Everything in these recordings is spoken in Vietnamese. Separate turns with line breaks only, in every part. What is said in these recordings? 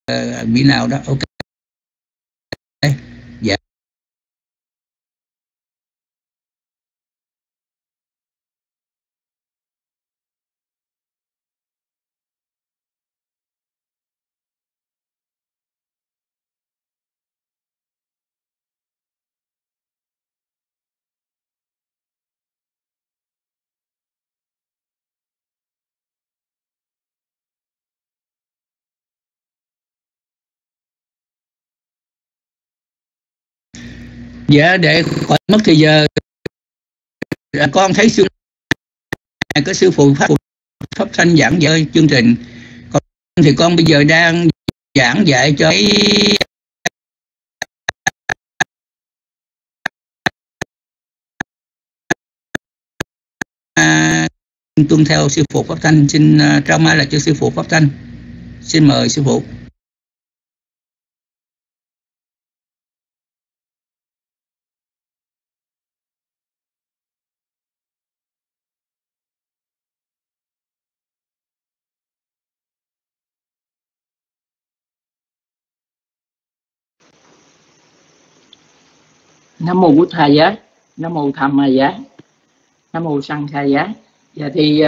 vị nào đó. Ok. Dạ. Dạ, để khỏi mất thời giờ, con thấy sư có sư phụ pháp thanh giảng dạy chương trình, còn thì con bây giờ đang giảng dạy cho tuân theo sư phụ pháp thanh. Xin trao mai lại cho sư phụ pháp thanh. Xin mời sư phụ.
Nam mô Bụt Thầy Giá, Nam mô Tham Ma Giá, Nam mô Sang Khai Giá. Dạ thì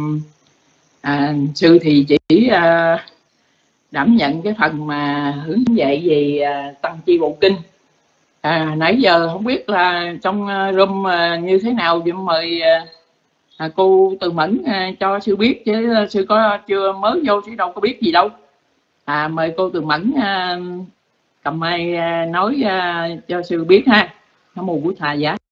sư thì chỉ đảm nhận cái phần mà hướng dạy về Tăng Chi Bộ Kinh. Nãy giờ không biết là trong room như thế nào, thì mời cô Từ Mẫn cho sư biết, chứ sư có chưa mới vô chứ đâu có biết gì đâu. Mời cô Từ Mẫn cầm mic nói cho sư biết ha. Nam mô Bụt Thầy Giá.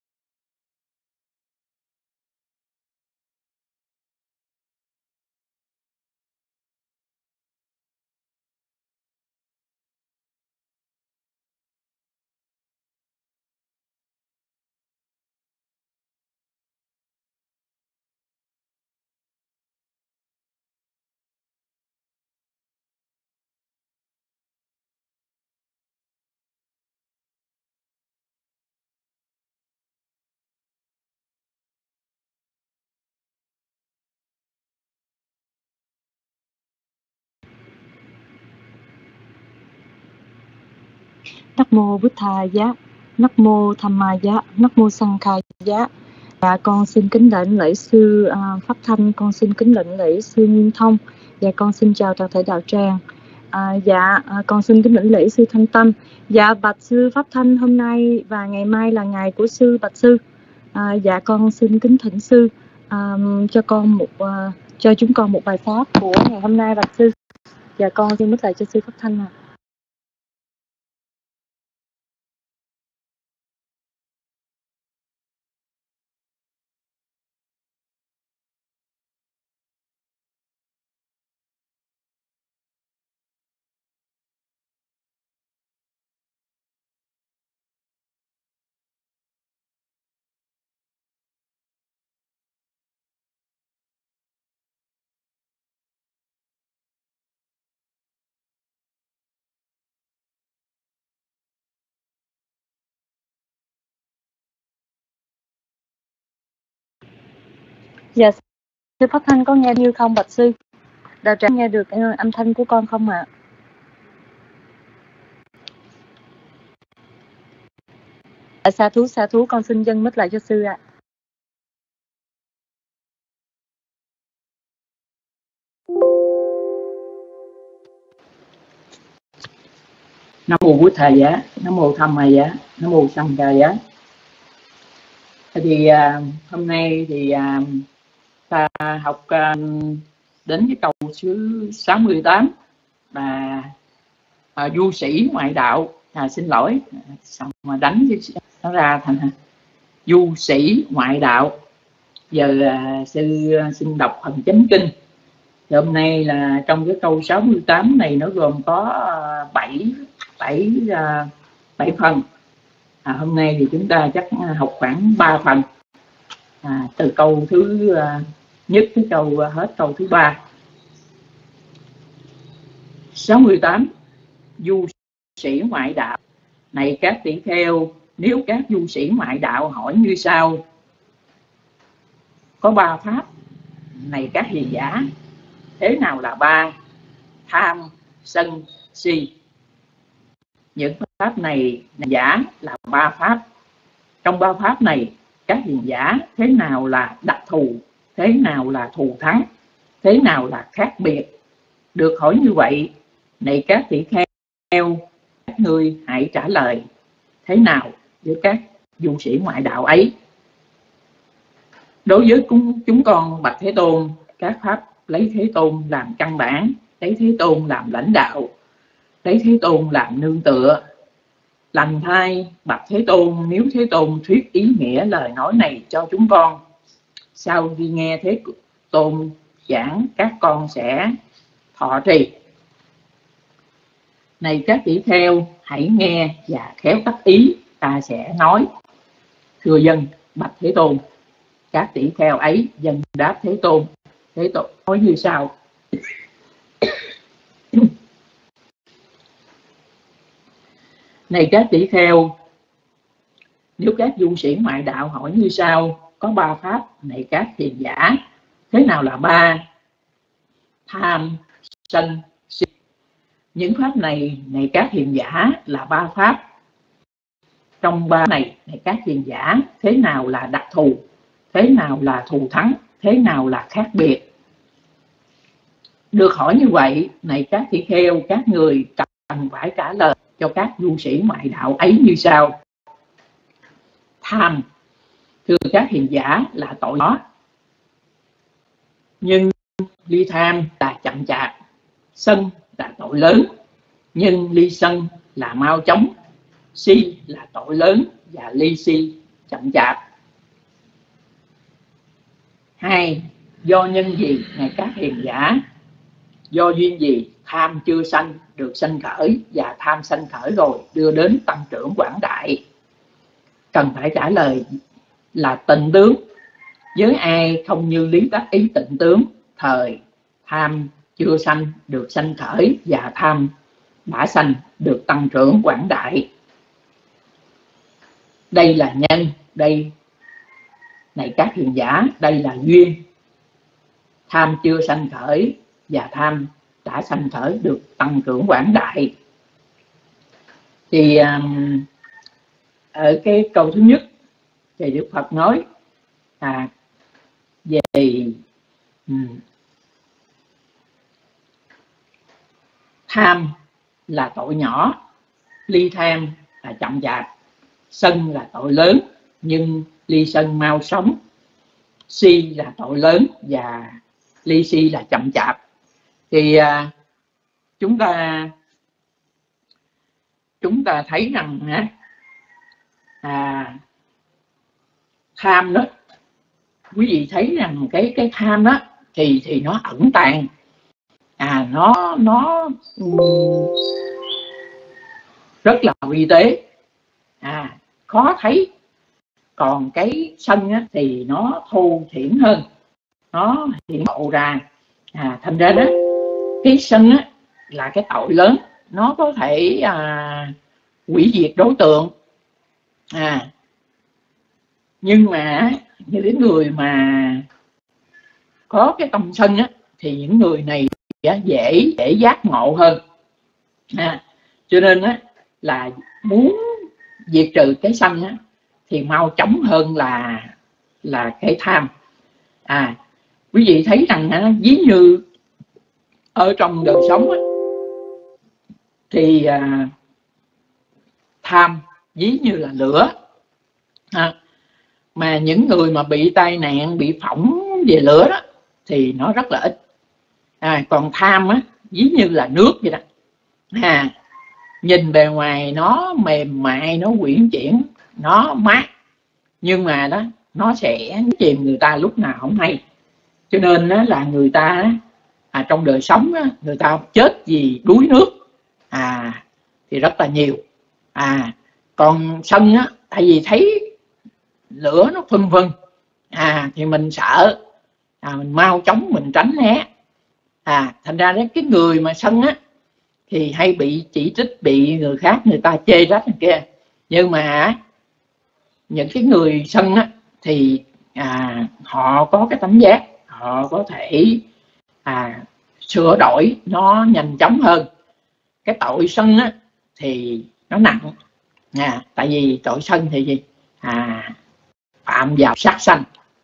Nam mô Bụt Thầy Giá, Nam mô Tham Ma Giá, Nam mô Sang Khai Giá. Dạ, con xin kính lệnh lễ sư Pháp Thanh, con xin kính lệnh lễ sư Nguyên Thông. Dạ, con xin chào toàn thể đạo tràng. Con xin kính lệnh lễ sư Thanh Tâm. Dạ, bạch sư Pháp Thanh, hôm nay và ngày mai là ngày của sư, bạch sư. Dạ, con xin kính thỉnh sư cho chúng con một bài pháp của ngày hôm nay, bạch sư. Dạ, con xin mít lại cho sư Pháp Thanh. Dạ, sư Pháp Thanh có nghe như không, bạch sư? Đạo tràng nghe được âm thanh của con không ạ? Sa thú, con xin dâng mít lại cho sư ạ.
Nam mô Bụt Thầy Giá, Nam mô Tham Ma Giá, Nam mô Sang Khai Giá. Thì hôm nay thì ta học đến cái câu thứ 68 là du sĩ ngoại đạo. Xin lỗi, xong mà đánh nó ra thành du sĩ ngoại đạo. Giờ sư xin đọc phần chánh kinh. Thì hôm nay là trong cái câu 68 này nó gồm có 7 phần. Hôm nay thì chúng ta chắc học khoảng 3 phần, từ câu thứ nhất tới hết câu thứ 3. 68. Du sĩ ngoại đạo. Này các tỷ kheo, nếu các du sĩ ngoại đạo hỏi như sau: có 3 pháp, này các hiền giả, thế nào là 3? Tham, sân, si. Những pháp này giả là ba pháp. Trong ba pháp này, các hiền giả thế nào là đặc thù, thế nào là thù thắng, thế nào là khác biệt? Được hỏi như vậy, này các tỷ kheo, các ngươi hãy trả lời thế nào với các du sĩ ngoại đạo ấy. Đối với chúng con bạch Thế Tôn, các pháp lấy Thế Tôn làm căn bản, lấy Thế Tôn làm lãnh đạo, lấy Thế Tôn làm nương tựa. Lành thay bạch Thế Tôn, nếu Thế Tôn thuyết ý nghĩa lời nói này cho chúng con, sau khi nghe Thế Tôn giảng, các con sẽ thọ trì. Này các tỷ kheo, hãy nghe và khéo tác ý, ta sẽ nói. Thưa dân bạch Thế Tôn. Các tỷ kheo ấy dân đáp Thế Tôn. Thế Tôn nói như sau: Này các tỷ kheo, nếu các du sĩ ngoại đạo hỏi như sau: có ba pháp, này các hiền giả, thế nào là ba? Tham, sân, si. Những pháp này, này các hiền giả, là ba pháp. Trong ba này, này các hiền giả, thế nào là đặc thù, thế nào là thù thắng, thế nào là khác biệt? Được hỏi như vậy, này các tỷ kheo, các người cần phải trả lời cho các du sĩ ngoại đạo ấy như sau: Tham, thưa các hiền giả, là tội nhỏ, nhưng ly tham là chậm chạp. Sân là tội lớn, nhưng ly sân là mau chóng. Si là tội lớn và ly si chậm chạp. Hai, do nhân gì, này các hiền giả? Do duyên gì tham chưa sanh được sanh khởi, và tham sanh khởi rồi đưa đến tăng trưởng quảng đại? Cần phải trả lời là tịnh tướng. Với ai không như lý tác ý tịnh tướng, thời tham chưa sanh được sanh khởi, và tham đã sanh được tăng trưởng quảng đại. Đây là nhân, đây này các hiền giả, đây là duyên. Tham chưa sanh khởi và tham đã sanh khởi được tăng trưởng quảng đại. Thì ở cái câu thứ nhất thì Đức Phật nói về tham là tội nhỏ, ly tham là chậm chạp, sân là tội lớn nhưng ly sân mau sống, si là tội lớn và ly si là chậm chạp. Thì chúng ta thấy rằng tham đó, quý vị thấy rằng cái tham đó thì nó ẩn tàng, nó rất là vi tế, khó thấy. Còn cái sân á, thì nó thô thiển hơn, nó hiện lộ ra. Thành ra đó, cái sân á, là cái tội lớn, nó có thể hủy diệt đối tượng. Nhưng mà những cái người mà có cái tâm sân á, thì những người này dễ giác ngộ hơn. Cho nên á, là muốn diệt trừ cái sân á, thì mau chóng hơn là cái tham. Quý vị thấy rằng ví như ở trong đời sống á, thì tham ví như là lửa, mà những người mà bị tai nạn, bị phỏng về lửa đó thì nó rất là ít. Còn tham á, ví như là nước vậy đó. Nhìn bề ngoài nó mềm mại, nó uyển chuyển, nó mát, nhưng mà đó nó sẽ chìm người ta lúc nào không hay. Cho nên đó là người ta trong đời sống đó, người ta chết vì đuối nước thì rất là nhiều. Còn sân á, tại vì thấy lửa nó phừng phừng thì mình sợ, mình mau chóng mình tránh né. Thành ra đấy, cái người mà sân á thì hay bị chỉ trích, bị người khác người ta chê trách này kia. Nhưng mà những cái người sân á thì họ có cái tánh giác, họ có thể sửa đổi nó nhanh chóng hơn. cái tội sân á thì nó nặng, tại vì tội sân thì gì, phạm vào sát sanh,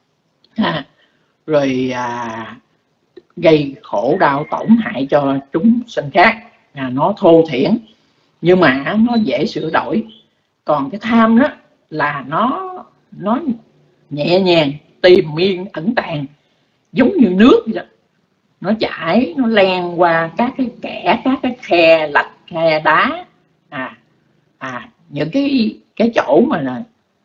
rồi gây khổ đau tổn hại cho chúng sinh khác, nó thô thiển nhưng mà nó dễ sửa đổi. Còn cái tham đó là nó nhẹ nhàng, triền miên, ẩn tàng, giống như nước vậy đó. Nó chảy, nó len qua các cái kẽ, các cái khe lạch, khe đá, những cái chỗ mà là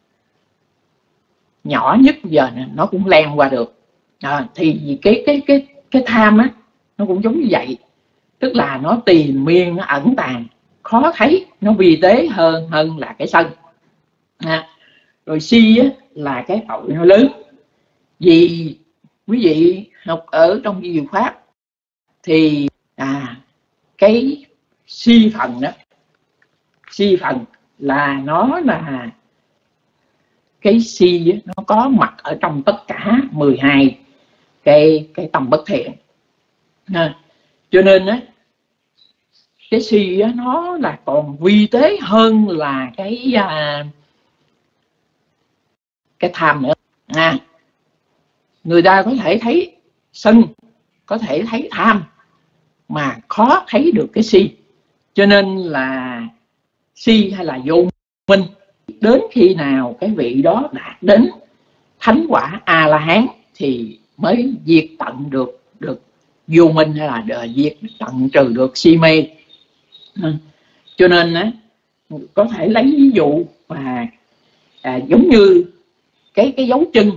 nhỏ nhất giờ này, nó cũng len qua được. Thì cái tham á nó cũng giống như vậy, tức là nó triền miên, nó ẩn tàng, khó thấy, nó vi tế hơn là cái sân. Rồi si á, là cái tội nó lớn. Vì quý vị học ở trong di diệu pháp thì cái si phần đó, si phần là nó là cái si á, nó có mặt ở trong tất cả 12 cái tâm bất thiện. Cho nên á, cái si á, nó là còn vi tế hơn là cái tham nữa. Người ta có thể thấy sân, có thể thấy tham, mà khó thấy được cái si. Cho nên là si hay là vô minh, đến khi nào cái vị đó đạt đến thánh quả A La Hán thì mới diệt tận được vô minh, hay là diệt tận trừ được si mê. Cho nên á, có thể lấy ví dụ mà giống như cái dấu chân,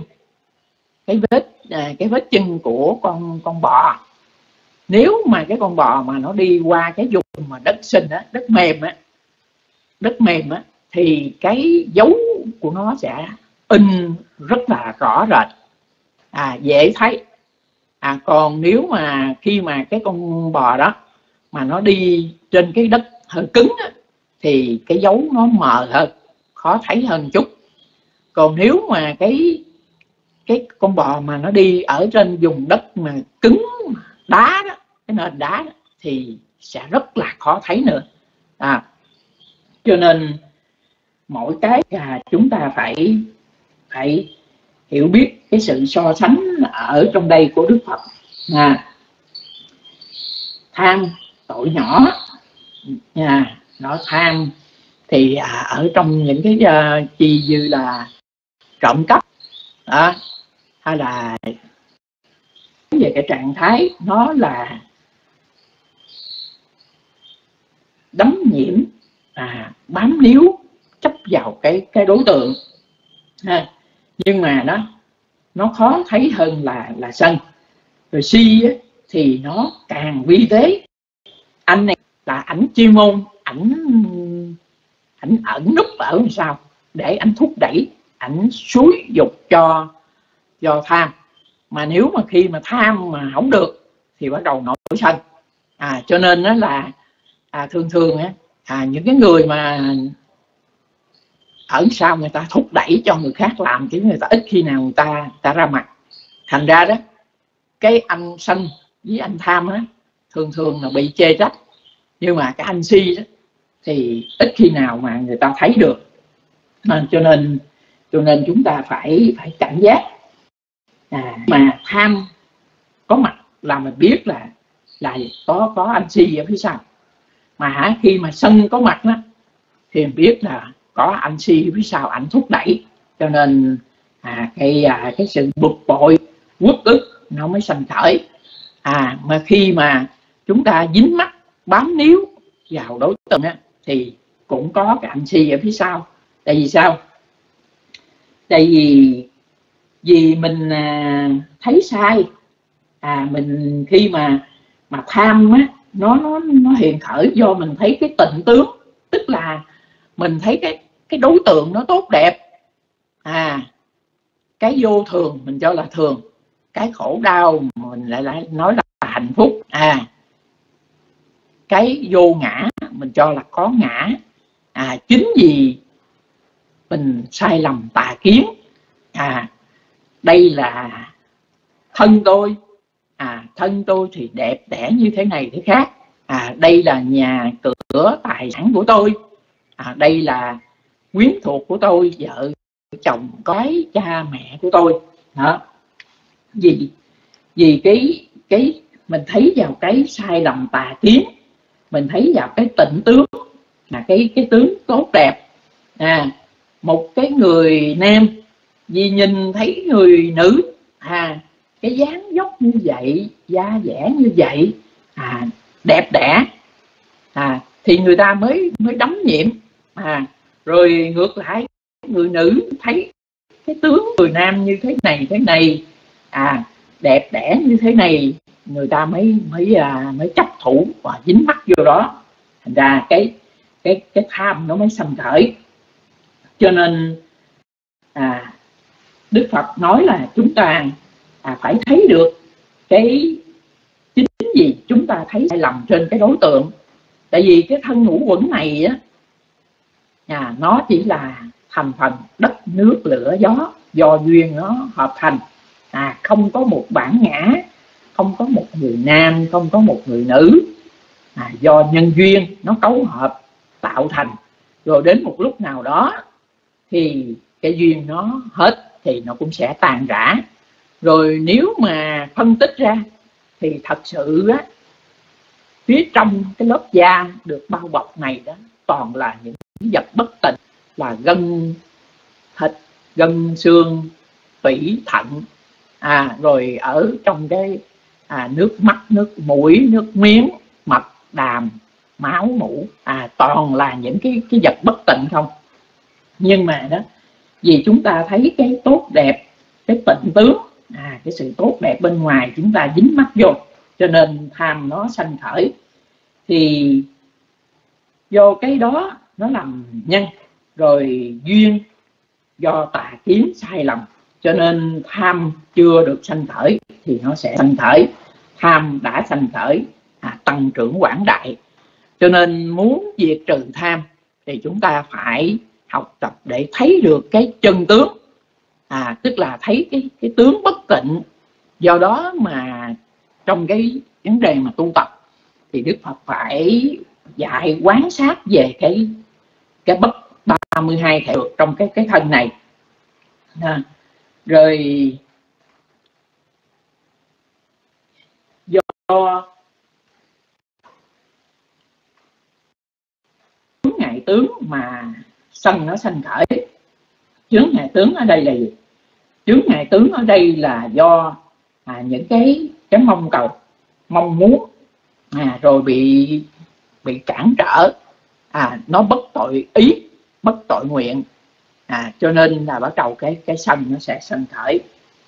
cái vết chân của con bò. Nếu mà cái con bò mà nó đi qua cái vùng mà đất sinh á, đất mềm á, thì cái dấu của nó sẽ in rất là rõ rệt, dễ thấy. Còn nếu mà khi mà cái con bò đó mà nó đi trên cái đất hơi cứng á, thì cái dấu nó mờ hơn, khó thấy hơn chút. Còn nếu mà cái con bò mà nó đi ở trên vùng đất mà cứng, đá đó, cái nền đá đó, thì sẽ rất là khó thấy nữa. Cho nên mỗi cái chúng ta phải hiểu biết cái sự so sánh ở trong đây của Đức Phật. Tham tội nhỏ, nó tham thì ở trong những cái chi như là trộm cắp, hay là về cái trạng thái nó là đắm nhiễm, bám níu, chấp vào cái đối tượng. Nhưng mà nó khó thấy hơn là sân. Rồi si á, thì nó càng vi tế. Anh này là ảnh chuyên môn, ảnh ẩn núp ở làm sao để ảnh thúc đẩy, ảnh xúi dục cho tham. Mà nếu mà khi mà tham mà không được thì bắt đầu nổi sân. Cho nên đó là thường những cái người mà ở sau người ta thúc đẩy cho người khác làm, chứ người ta ít khi nào người ta ra mặt. Thành ra đó, cái anh sân với anh tham á, thường là bị chê trách. Nhưng mà cái anh si đó thì ít khi nào mà người ta thấy được. Cho nên chúng ta phải cảnh giác. Mà tham có mặt là mình biết là có anh si ở phía sau. Mà khi mà sân có mặt đó, thì mình biết là có anh si phía sau, ảnh thúc đẩy. Cho nên cái sự bực bội, uất ức nó mới sanh khởi. Mà khi mà chúng ta dính mắc, bám níu vào đối tượng á, thì cũng có cái anh si ở phía sau. Tại vì sao? Tại vì mình thấy sai. Mình khi mà tham á, nó hiện khởi do mình thấy cái tịnh tướng, tức là mình thấy cái đối tượng nó tốt đẹp. Cái vô thường mình cho là thường, cái khổ đau mình lại nói là hạnh phúc. Cái vô ngã mình cho là có ngã. Chính vì mình sai lầm tà kiến. Đây là thân tôi, thân tôi thì đẹp đẽ như thế này thế khác. đây là nhà cửa tài sản của tôi, đây là quyến thuộc của tôi, vợ chồng cái cha mẹ của tôi. Đó, vì cái mình thấy vào cái sai lầm tà kiến, mình thấy vào cái tịnh tướng là cái tướng tốt đẹp. Một cái người nam vì nhìn thấy người nữ cái dáng dốc như vậy, da dẻ như vậy, đẹp đẽ, thì người ta mới đắm nhiễm. Rồi ngược lại, người nữ thấy cái tướng người nam như thế này, đẹp đẽ như thế này, người ta mới chấp thủ và dính mắc vô đó. Thành ra cái tham nó mới sanh khởi. Cho nên Đức Phật nói là chúng ta phải thấy được cái chính gì chúng ta thấy sai lầm trên cái đối tượng. Tại vì cái thân ngũ uẩn này á, nó chỉ là thành phần đất nước lửa gió, do duyên nó hợp thành, không có một bản ngã, không có một người nam, không có một người nữ, do nhân duyên nó cấu hợp tạo thành. Rồi đến một lúc nào đó thì cái duyên nó hết thì nó cũng sẽ tàn rã. Rồi nếu mà phân tích ra thì thật sự á, phía trong cái lớp da được bao bọc này đó toàn là những vật bất tịnh, là gân thịt, gân xương, tủy thận, rồi ở trong cái nước mắt, nước mũi, nước miếng, mật đàm, máu mủ, toàn là những cái vật bất tịnh không. Nhưng mà đó, vì chúng ta thấy cái tốt đẹp, cái tịnh tướng, cái sự tốt đẹp bên ngoài chúng ta dính mắc vô, cho nên tham nó sanh khởi. Thì do cái đó nó làm nhân, rồi duyên do tà kiến sai lầm, cho nên tham chưa được sanh khởi thì nó sẽ sanh khởi. Tham đã sanh khởi, tăng trưởng quảng đại. Cho nên muốn diệt trừ tham thì chúng ta phải học tập để thấy được cái chân tướng, tức là thấy cái tướng bất tịnh. Do đó mà trong cái vấn đề mà tu tập thì Đức Phật phải dạy quán sát về cái bất 32 thể được trong cái thân này. Rồi do chướng ngại tướng mà sân nó sanh khởi. Chướng ngại tướng ở đây là gì? Chướng ngại tướng ở đây là do những cái mong cầu, mong muốn, rồi bị cản trở, nó bất tội ý, bất tội nguyện, cho nên là bắt đầu cái sân nó sẽ sanh khởi.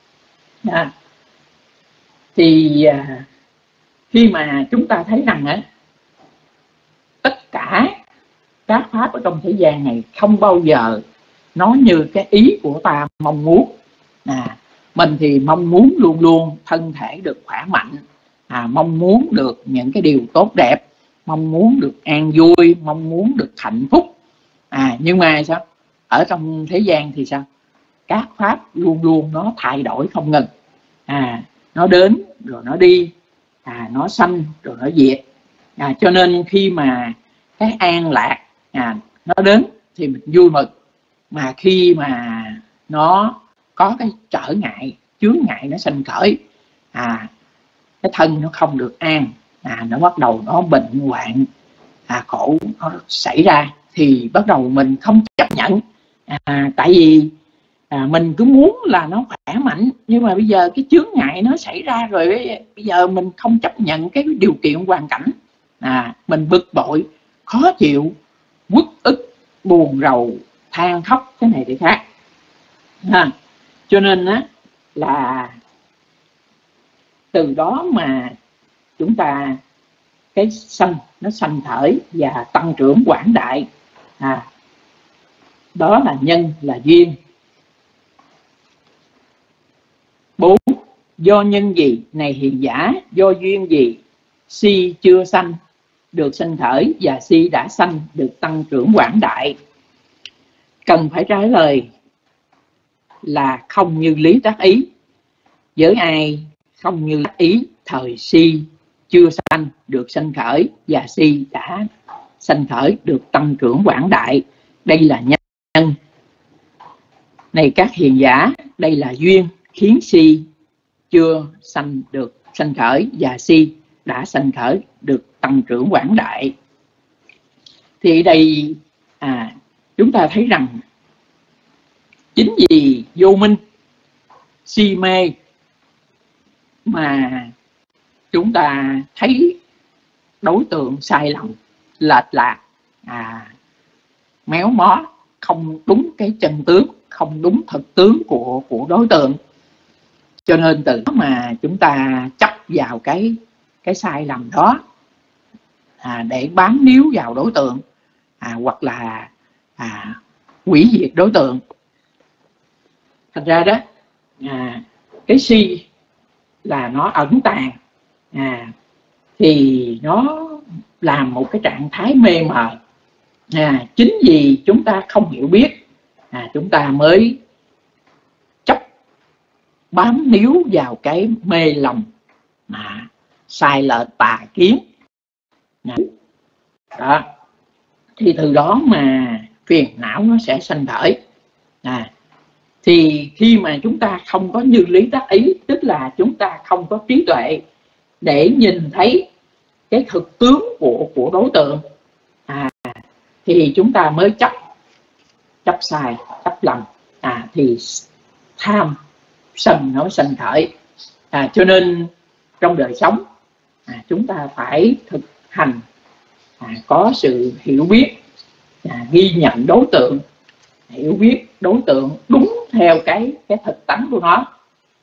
Thì khi mà chúng ta thấy rằng tất cả các pháp ở trong thế gian này không bao giờ nó như cái ý của ta mong muốn. Mình thì mong muốn luôn luôn thân thể được khỏe mạnh, mong muốn được những cái điều tốt đẹp, mong muốn được an vui, mong muốn được hạnh phúc. Nhưng mà sao? Ở trong thế gian thì sao? Các pháp luôn luôn nó thay đổi không ngừng. Nó đến rồi nó đi, nó sanh rồi nó diệt. Cho nên khi mà cái an lạc nó đến thì mình vui mừng. Mà khi mà nó có cái trở ngại, chướng ngại nó sanh khởi, cái thân nó không được an, nó bắt đầu nó bệnh hoạn, khổ nó xảy ra, thì bắt đầu mình không chấp nhận. Tại vì mình cứ muốn là nó khỏe mạnh, nhưng mà bây giờ cái chướng ngại nó xảy ra rồi, bây giờ mình không chấp nhận cái điều kiện hoàn cảnh, mình bực bội, khó chịu, uất ức, buồn rầu, than khóc, cái này thì khác. Cho nên là từ đó mà chúng ta cái sân nó sanh khởi và tăng trưởng quảng đại. Đó là nhân, là duyên. 4. Do nhân gì này hiền giả, do duyên gì si chưa sanh được sanh khởi, và si đã sanh được tăng trưởng quảng đại? Cần phải trả lời là không như lý tác ý. Với ai không như ý, thời si chưa sanh được sanh khởi, và si đã sanh khởi được tăng trưởng quảng đại. Đây là nhân. Này các hiền giả, đây là duyên khiến si chưa sanh được sanh khởi, và si đã sanh khởi được tăng trưởng quảng đại. Thì đây chúng ta thấy rằng chính vì vô minh, si mê mà chúng ta thấy đối tượng sai lầm, lệch lạc, méo mó, không đúng cái chân tướng, không đúng thực tướng của đối tượng. Cho nên từ đó mà chúng ta chấp vào cái sai lầm đó để bám níu vào đối tượng, hoặc là hủy diệt đối tượng. Thành ra đó cái si là nó ẩn tàng, thì nó làm một cái trạng thái mê mờ. Chính vì chúng ta không hiểu biết, chúng ta mới chấp bám níu vào cái mê lầm sai lệch tà kiến đó. Thì từ đó mà phiền não nó sẽ sanh khởi. Thì khi mà chúng ta không có như lý tác ý, tức là chúng ta không có trí tuệ để nhìn thấy cái thực tướng của đối tượng, thì chúng ta mới chấp sai, chấp lầm, thì tham sân nó sanh khởi. Cho nên trong đời sống chúng ta phải thực hành, có sự hiểu biết, ghi nhận đối tượng, hiểu biết đối tượng đúng theo cái thực tánh của nó.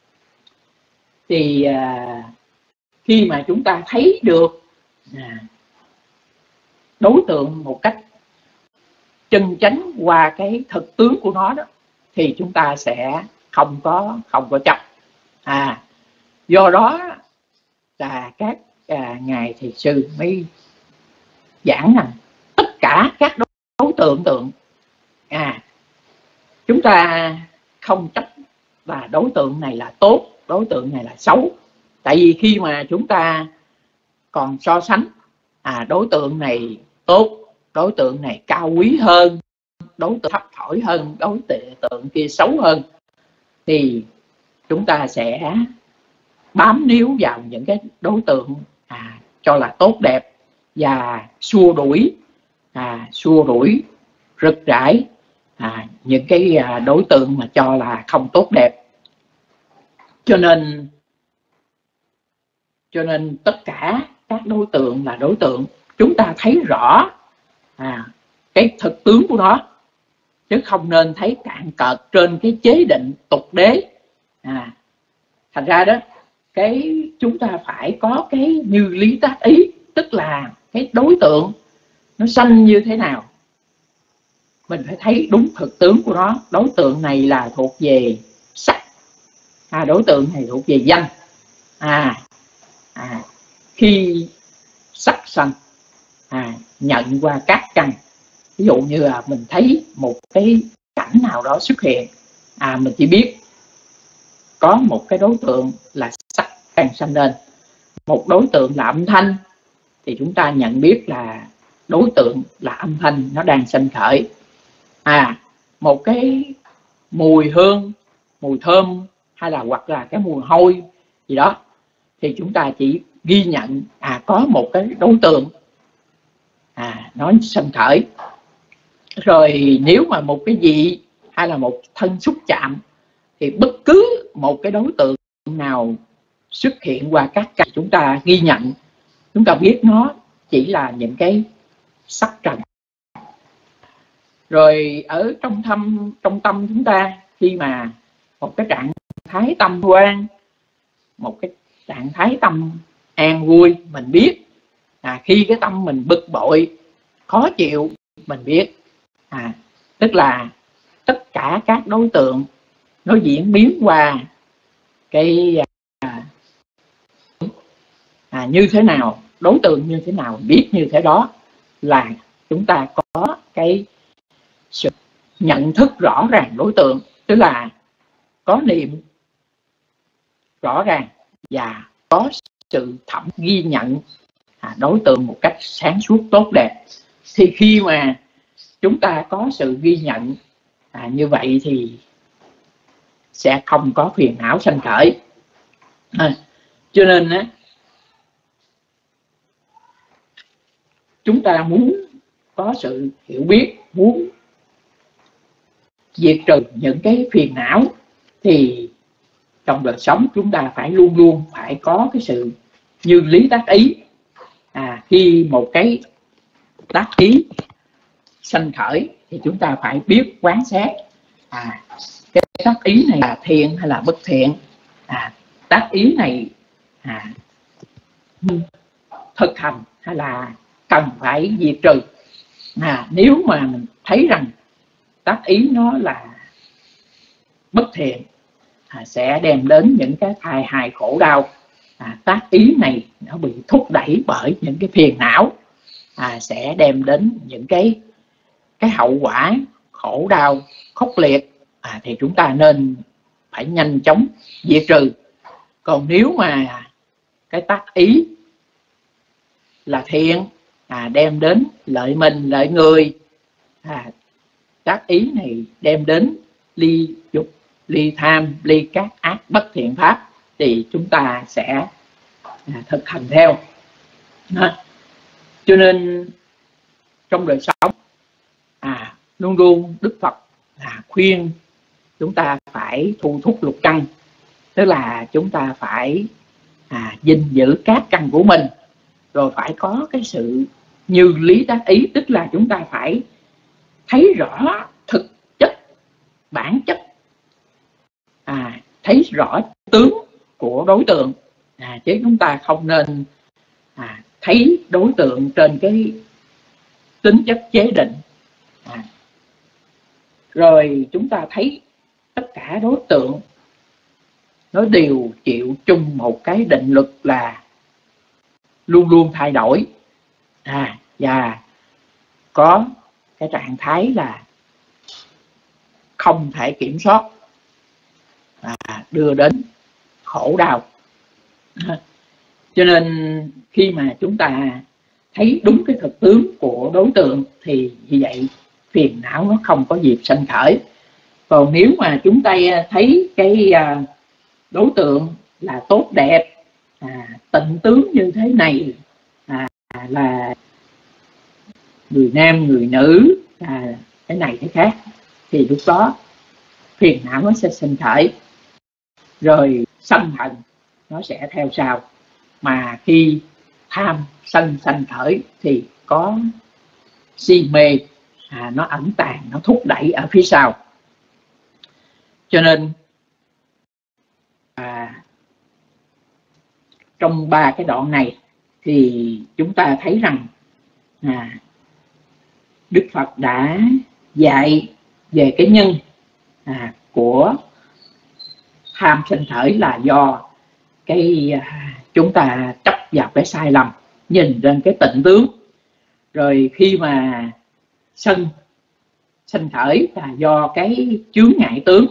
Thì khi mà chúng ta thấy được đối tượng một cách chân chánh qua cái thực tướng của nó đó, thì chúng ta sẽ không có chấp. Do đó là các ngài thiền sư mới giảng rằng tất cả các đối tượng chúng ta không chấp là đối tượng này là tốt, đối tượng này là xấu. Tại vì khi mà chúng ta còn so sánh đối tượng này tốt, đối tượng này cao quý hơn, đối tượng thấp thỏi hơn, đối tượng kia xấu hơn, thì chúng ta sẽ bám níu vào những cái đối tượng cho là tốt đẹp và xua đuổi rực rãi những cái đối tượng mà cho là không tốt đẹp. Cho nên tất cả các đối tượng là đối tượng, chúng ta thấy rõ cái thực tướng của nó, chứ không nên thấy cạn cợt trên cái chế định tục đế. Thành ra đó, chúng ta phải có cái như lý tác ý, tức là cái đối tượng nó sanh như thế nào, mình phải thấy đúng thực tướng của nó. Đối tượng này là thuộc về sắc, đối tượng này thuộc về danh. Khi sắc sanh nhận qua các căn, ví dụ như là mình thấy một cái cảnh nào đó xuất hiện, mình chỉ biết có một cái đối tượng là sắc đang sanh lên, một đối tượng là âm thanh, thì chúng ta nhận biết là đối tượng là âm thanh nó đang sanh khởi. Một cái mùi hương, mùi thơm, hay là hoặc là cái mùi hôi gì đó, thì chúng ta chỉ ghi nhận có một cái đối tượng nó sanh khởi. Rồi nếu mà một cái gì hay là một thân xúc chạm, thì bất cứ một cái đối tượng nào xuất hiện qua các cảnh, chúng ta ghi nhận, chúng ta biết nó chỉ là những cái sắc trần. Rồi ở trong tâm chúng ta, khi mà một cái trạng thái tâm hoan, một cái trạng thái tâm an vui, mình biết khi cái tâm mình bực bội, khó chịu, mình biết tức là tất cả các đối tượng nó diễn biến qua cái như thế nào, đối tượng như thế nào, biết như thế đó, là chúng ta có cái sự nhận thức rõ ràng đối tượng, tức là có niệm rõ ràng và có sự thẩm ghi nhận đối tượng một cách sáng suốt tốt đẹp. Thì khi mà chúng ta có sự ghi nhận như vậy thì sẽ không có phiền não sanh khởi. Cho nên chúng ta muốn có sự hiểu biết, muốn diệt trừ những cái phiền não thì trong đời sống chúng ta phải luôn luôn phải có cái sự như lý tác ý. Khi một cái tác ý sanh khởi thì chúng ta phải biết quán xét cái tác ý này là thiện hay là bất thiện, tác ý này thực hành hay là cần phải diệt trừ. Nếu mà mình thấy rằng tác ý nó là bất thiện, sẽ đem đến những cái tai hại khổ đau, tác ý này nó bị thúc đẩy bởi những cái phiền não, sẽ đem đến những cái hậu quả khổ đau khốc liệt, thì chúng ta nên phải nhanh chóng diệt trừ. Còn nếu mà cái tác ý là thiện, đem đến lợi mình lợi người, tác ý này đem đến ly dục ly tham ly các ác bất thiện pháp, thì chúng ta sẽ thực hành theo. Cho nên trong đời sống luôn luôn Đức Phật khuyên chúng ta phải thu thúc lục căn, tức là chúng ta phải gìn giữ các căn của mình, rồi phải có cái sự như lý tác ý, tức là chúng ta phải thấy rõ thực chất bản chất, thấy rõ tướng của đối tượng, chứ chúng ta không nên thấy đối tượng trên cái tính chất chế định. Rồi chúng ta thấy tất cả đối tượng nó đều chịu chung một cái định luật là luôn luôn thay đổi, và có cái trạng thái là không thể kiểm soát, đưa đến khổ đau. Cho nên khi mà chúng ta thấy đúng cái thực tướng của đối tượng thì như vậy phiền não nó không có dịp sanh khởi. Còn nếu mà chúng ta thấy cái đối tượng là tốt đẹp, tịnh tướng như thế này, là người nam người nữ, cái này cái khác, thì lúc đó phiền não nó sẽ sanh khởi, rồi sân hận nó sẽ theo sau. Mà khi tham sân sanh khởi thì có si mê, nó ẩn tàng, nó thúc đẩy ở phía sau. Cho nên trong ba cái đoạn này thì chúng ta thấy rằng Đức Phật đã dạy về cái nhân của tham sanh khởi là do cái chúng ta chấp vào cái sai lầm, nhìn lên cái tịnh tướng. Rồi khi mà sân sanh khởi là do cái chướng ngại tướng,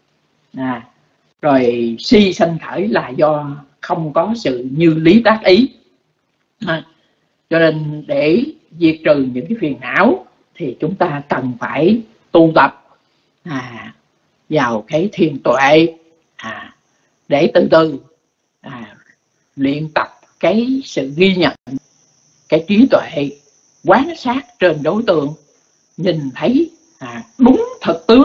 rồi si sanh khởi là do không có sự như lý tác ý. Cho nên để diệt trừ những cái phiền não thì chúng ta cần phải tu tập vào cái thiền tuệ, để từ từ luyện tập cái sự ghi nhận, cái trí tuệ quán sát trên đối tượng, nhìn thấy đúng thực tướng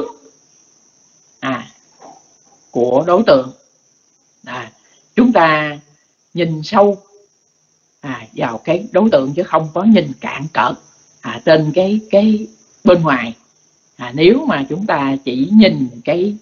của đối tượng. Chúng ta nhìn sâu vào cái đối tượng, chứ không có nhìn cạn cợt trên cái bên ngoài. Nếu mà chúng ta chỉ nhìn cái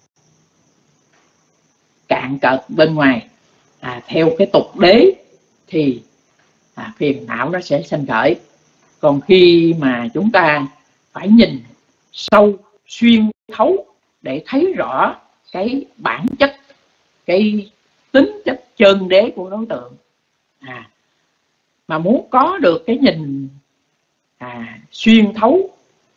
cạn cợt bên ngoài theo cái tục đế thì phiền não nó sẽ sanh khởi. Còn khi mà chúng ta phải nhìn sâu xuyên thấu để thấy rõ cái bản chất, cái tính chất chân đế của đối tượng, mà muốn có được cái nhìn xuyên thấu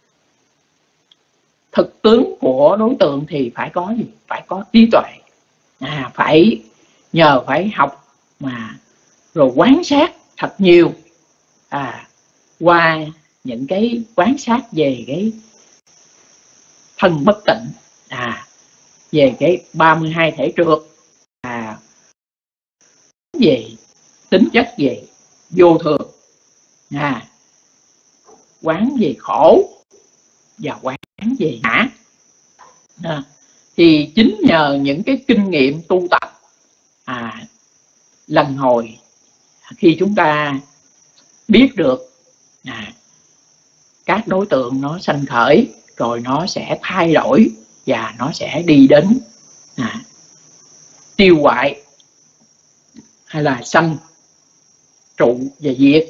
thực tướng của đối tượng thì phải có gì? Phải có trí tuệ, phải nhờ phải học mà rồi quán sát thật nhiều, qua những cái quán sát về cái thân bất tịnh, về cái 32 thể trượt, về tính chất về vô thường, quán về khổ và quán về ngã. Thì chính nhờ những cái kinh nghiệm tu tập lần hồi, khi chúng ta biết được các đối tượng nó sanh khởi, rồi nó sẽ thay đổi và nó sẽ đi đến tiêu hoại, hay là sanh, trụ và diệt,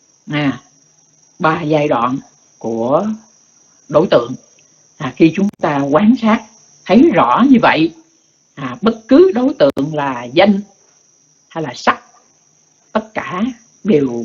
3 giai đoạn của đối tượng. Khi chúng ta quan sát thấy rõ như vậy, bất cứ đối tượng là danh hay là sắc, tất cả đều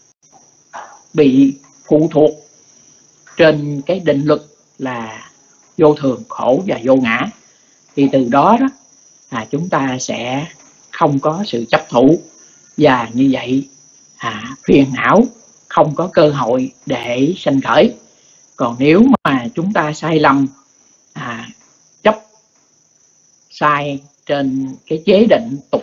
bị phụ thuộc trên cái định luật là vô thường, khổ và vô ngã. Thì từ đó chúng ta sẽ không có sự chấp thủ, và như vậy phiền não không có cơ hội để sanh khởi. Còn nếu mà chúng ta sai lầm, chấp sai trên cái chế định tục,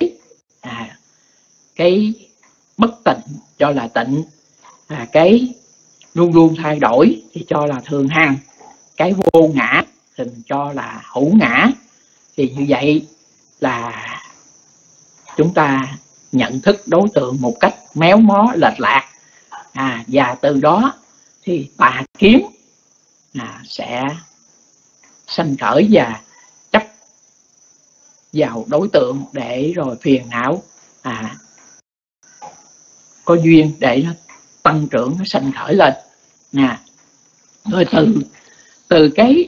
cái bất tịnh cho là tịnh, cái luôn luôn thay đổi thì cho là thường hằng, cái vô ngã thì cho là hữu ngã, thì như vậy là chúng ta nhận thức đối tượng một cách méo mó lệch lạc, và từ đó thì tà kiến sẽ sanh khởi và chấp vào đối tượng để rồi phiền não có duyên để nó tăng trưởng, nó sanh khởi lên. Rồi từ cái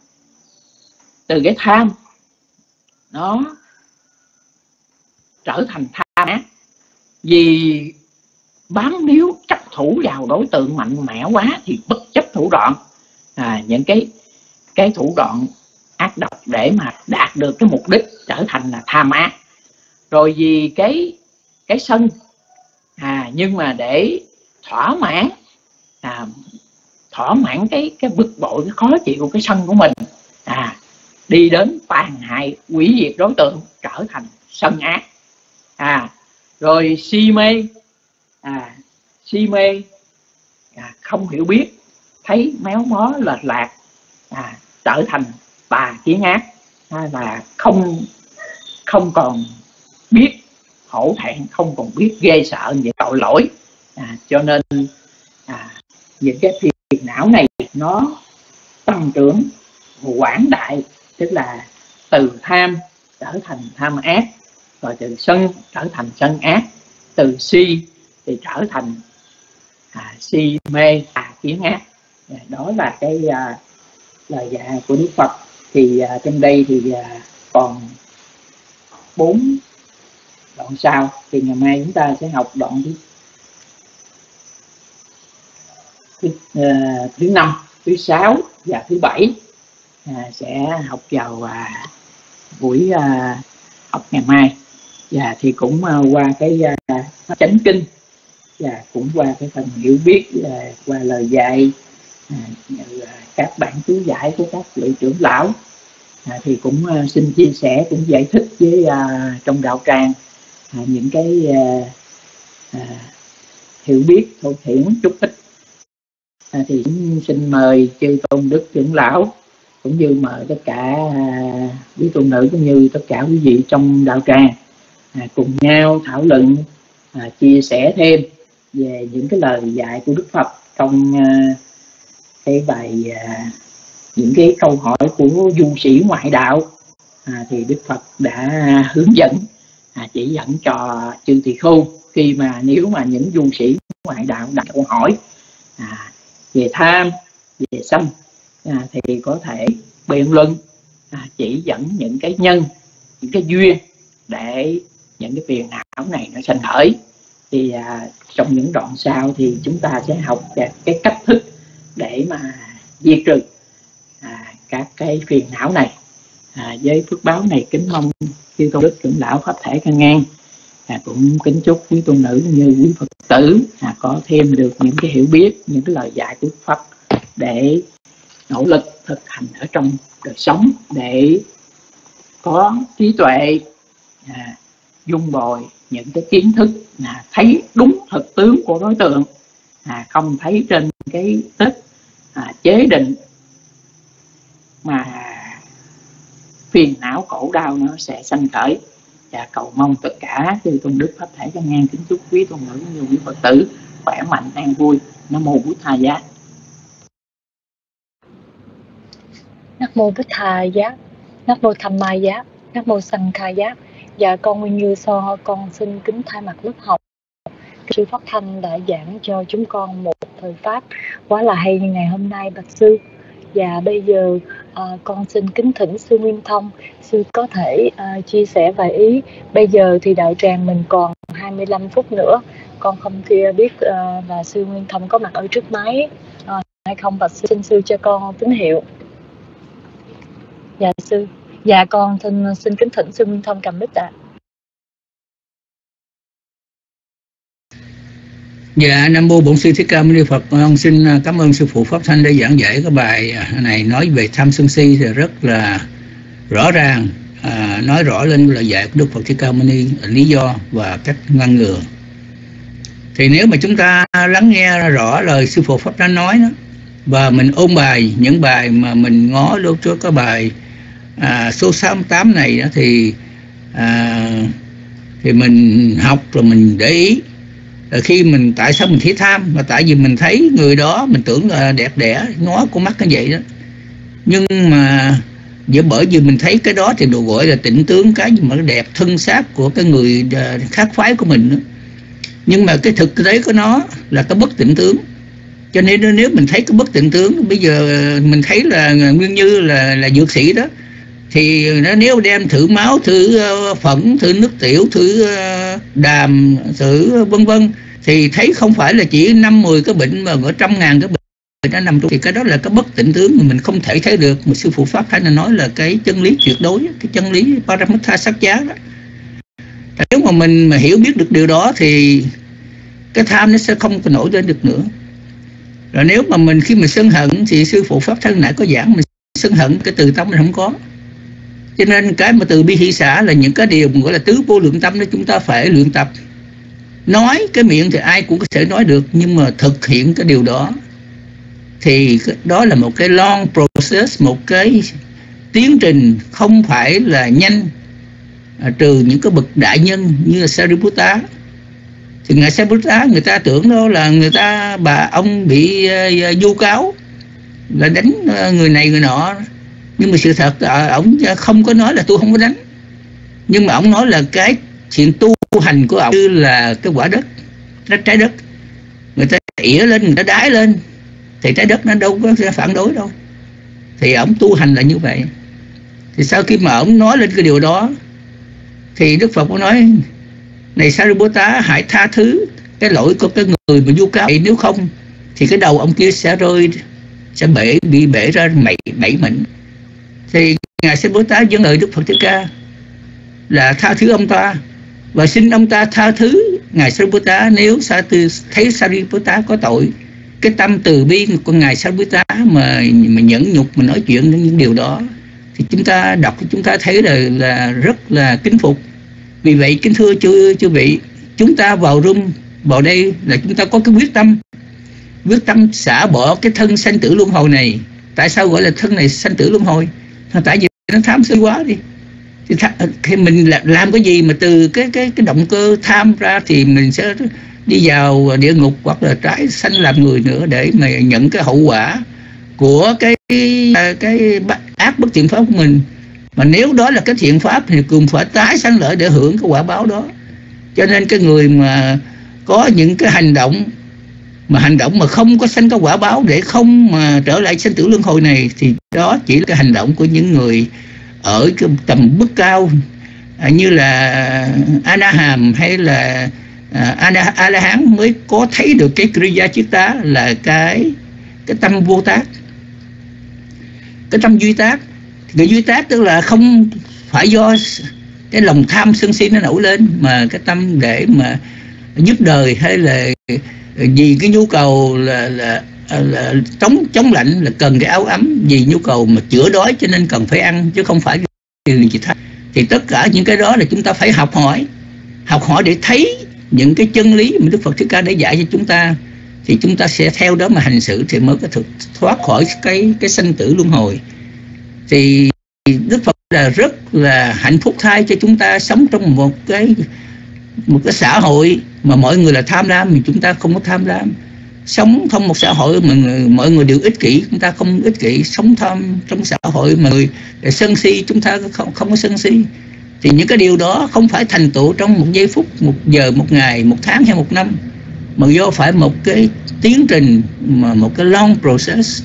tham nó trở thành tham ác, vì bám níu chấp thủ vào đối tượng mạnh mẽ quá thì bất chấp thủ đoạn, những cái thủ đoạn ác độc để mà đạt được cái mục đích trở thành là tham ác. Rồi vì cái sân, nhưng mà để thỏa mãn cái bực bội, cái khó chịu của cái sân của mình, đi đến tàn hại hủy diệt đối tượng, trở thành sân ác. Rồi si mê không hiểu biết, thấy méo mó lệch lạc, trở thành tà kiến ác, là không còn biết hổ thẹn, không còn biết ghê sợ những tội lỗi. Cho nên những cái phiền não này nó tăng trưởng quảng đại, tức là từ tham trở thành tham ác, rồi từ sân trở thành sân ác, từ si thì trở thành si mê tà kiến ác. Đó là cái lời dạy của Đức Phật. Thì trong đây thì còn 4 đoạn sau, thì ngày mai chúng ta sẽ học đoạn thứ 5, thứ 6 và thứ 7, sẽ học vào buổi học ngày mai. Và thì cũng qua cái chánh kinh, và cũng qua cái phần hiểu biết, qua lời dạy các bản chú giải của các vị trưởng lão, thì cũng xin chia sẻ, cũng giải thích với trong đạo tràng những cái hiểu biết thô thiển chút ít. Thì xin mời chư tôn đức trưởng lão, cũng như mời tất cả quý tôn nữ cũng như tất cả quý vị trong đạo tràng cùng nhau thảo luận, chia sẻ thêm về những cái lời dạy của Đức Phật trong cái bài những cái câu hỏi của du sĩ ngoại đạo. Thì Đức Phật đã hướng dẫn, chỉ dẫn cho chư tỳ khưu, khi mà nếu mà những du sĩ ngoại đạo đặt câu hỏi về tham, về sân, thì có thể biện luận, chỉ dẫn những cái nhân, những cái duyên để những cái phiền não này nó sanh khởi. Thì trong những đoạn sau thì chúng ta sẽ học cái cách thức để mà diệt trừ các cái phiền não này. Với phước báo này kính mong chư tôn đức trưởng lão pháp thể căn ngang, Cũng kính chúc quý tu nữ như quý Phật tử có thêm được những cái hiểu biết, những cái lời dạy của Phật để nỗ lực thực hành ở trong đời sống, để có trí tuệ dung bồi những cái kiến thức, thấy đúng thực tướng của đối tượng, không thấy trên cái tích chế định mà phiền não khổ đau nó sẽ sanh khởi. Và cầu mong tất cả chư tôn đức pháp thể trong ngang kính chúc quý tôn nữ như quý Phật tử khỏe mạnh an vui. Nam mô Bụt Tha Giá.
Nam mô Bụt Tha Giá. Nam mô Tham Ma Giá. Nam mô Sanh Khai Giá. Dạ con Nguyên Như So, con xin kính thay mặt lớp học. Sư Pháp Thanh đã giảng cho chúng con một thời pháp quá là hay như ngày hôm nay, bạch sư. Và bây giờ con xin kính thỉnh sư Nguyên Thông, sư có thể chia sẻ vài ý. Bây giờ thì đạo tràng mình còn 25 phút nữa. Con không biết là sư Nguyên Thông có mặt ở trước máy hay không, bạch sư. Xin sư cho con tín hiệu. Dạ sư. Dạ con xin kính thỉnh sư Nguyên Thông cầm mic ạ.
Dạ, Nam mô Bổn Sư Thích Ca Mâu Ni Phật. Con xin cảm ơn sư phụ Pháp Thanh đã giảng dạy cái bài này nói về tham sân si thì rất là rõ ràng, nói rõ lên lời dạy của Đức Phật Thích Ca Mâu Ni, lý do và cách ngăn ngừa. Thì nếu mà chúng ta lắng nghe rõ lời sư phụ Pháp Thanh nói đó, và mình ôn bài, những bài mà mình ngó lúc trước có bài số 68 này đó, thì mình học rồi mình để ý. Khi mình tại sao mình thấy tham, là tại vì mình thấy người đó mình tưởng là đẹp đẽ, ngó con mắt như vậy đó. Nhưng mà bởi vì mình thấy cái đó thì được gọi là tịnh tướng, cái gì mà đẹp thân xác của cái người khác phái của mình đó. Nhưng mà cái thực tế của nó là cái bất tịnh tướng. Cho nên nếu mình thấy cái bất tịnh tướng, bây giờ mình thấy là Nguyên Như là dược sĩ đó, thì nó nếu đem thử máu, thử phẫn, thử nước tiểu, thử đàm, thử vân vân, thì thấy không phải là chỉ 5-10 cái bệnh mà có 100.000 cái bệnh nó nằm trong, thì cái đó là cái bất tịnh tướng mà mình không thể thấy được. Mà sư phụ Pháp Thanh nói là cái chân lý tuyệt đối, cái chân lý Paramatha Sắc Giá đó. Nếu mà mình mà hiểu biết được điều đó thì cái tham nó sẽ không có nổi lên được nữa. Rồi nếu mà mình khi mình sân hận thì sư phụ Pháp Thanh nãy có giảng, mình sân hận cái từ tâm mình không có. Cho nên cái mà từ bi hỷ xả là những cái điều gọi là tứ vô lượng tâm đó, chúng ta phải luyện tập. Nói cái miệng thì ai cũng có thể nói được, nhưng mà thực hiện cái điều đó thì đó là một cái long process, một cái tiến trình không phải là nhanh. Trừ những cái bậc đại nhân như là Sariputta, thì ngài Sariputta người ta tưởng đó là ông bị vu cáo là đánh người này người nọ. Nhưng mà sự thật ông không có nói là tôi không có đánh, nhưng mà ông nói là cái chuyện tu hành của ông như là cái quả đất, trái đất, người ta ỉa lên, người ta đái lên thì trái đất nó đâu có phản đối đâu. Thì ông tu hành là như vậy. Thì sau khi mà ông nói lên cái điều đó thì Đức Phật có nói: này Sariputta, hãy tha thứ cái lỗi của cái người mà vu cáo, nếu không thì cái đầu ông kia sẽ rơi, sẽ bị bể ra 7 mảnh. Thì ngài Sariputta dẫn lời Đức Phật Thích Ca là tha thứ ông ta và xin ông ta tha thứ ngài Sariputta nếu thấy Sariputta có tội. Cái tâm từ bi của ngài Sariputta mà nhẫn nhục mà nói chuyện những điều đó thì chúng ta đọc, chúng ta thấy là rất là kính phục. Vì vậy kính thưa chư vị, chúng ta vào đây là chúng ta có cái quyết tâm xả bỏ cái thân sanh tử luân hồi này. Tại sao gọi là thân này sanh tử luân hồi? Tại vì nó tham sân quá đi. Thì mình làm cái gì mà từ cái động cơ tham ra thì mình sẽ đi vào địa ngục hoặc là trái sanh làm người nữa, để mà nhận cái hậu quả của cái ác bất thiện pháp của mình. Mà nếu đó là cái thiện pháp thì cũng phải tái sanh lại để hưởng cái quả báo đó. Cho nên cái người mà có những cái hành động mà không có sanh cái quả báo để không mà trở lại sanh tử luân hồi này, thì đó chỉ là cái hành động của những người ở cái tầm mức cao như là A-na-hàm hay là A-la-hán mới có thấy được cái Kriya Chitta, là cái tâm vô tác, cái tâm duy tác. Cái duy tác tức là không phải do cái lòng tham sân si nó nổi lên, mà cái tâm để mà giúp đời hay là vì cái nhu cầu là chống lạnh, là cần cái áo ấm, vì nhu cầu mà chữa đói cho nên cần phải ăn, chứ không phải điều gì khác. Thì tất cả những cái đó là chúng ta phải học hỏi để thấy những cái chân lý mà Đức Phật Thích Ca đã dạy cho chúng ta, thì chúng ta sẽ theo đó mà hành xử, thì mới có thực thoát khỏi cái sanh tử luân hồi. Thì Đức Phật là rất là hạnh phúc thay cho chúng ta sống trong một cái xã hội mà mọi người là tham lam, thì chúng ta không có tham lam. Sống trong một xã hội mà mọi người đều ích kỷ, chúng ta không ích kỷ. Sống trong xã hội mà người sân si, chúng ta không có sân si. Thì những cái điều đó không phải thành tựu trong một giây phút, một giờ, một ngày, một tháng hay một năm, mà do phải một cái tiến trình, mà một cái long process.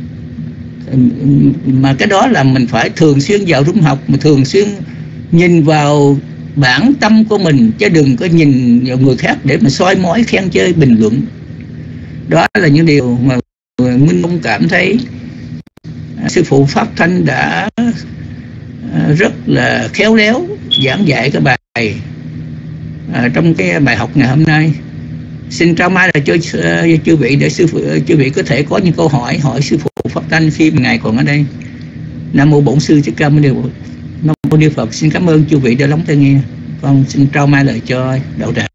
Mà cái đó là mình phải thường xuyên vào room học, mà thường xuyên nhìn vào bản tâm của mình, chứ đừng có nhìn vào người khác để mà soi mói, khen chê, bình luận. Đó là những điều mà Minh Mông cảm thấy Sư Phụ Pháp Thanh đã rất là khéo léo giảng dạy cái bài trong cái bài học ngày hôm nay. Xin trao mai là cho chư vị, để chư vị có thể có những câu hỏi Sư Phụ Pháp Thanh khi mà Ngài còn ở đây. Nam Mô Bổn Sư Thích Ca Mâu Ni Phật. Nam Mô Ni Phật. Xin cảm ơn chư vị đã lắng tai nghe. Con xin trao mai lời cho đạo tràng.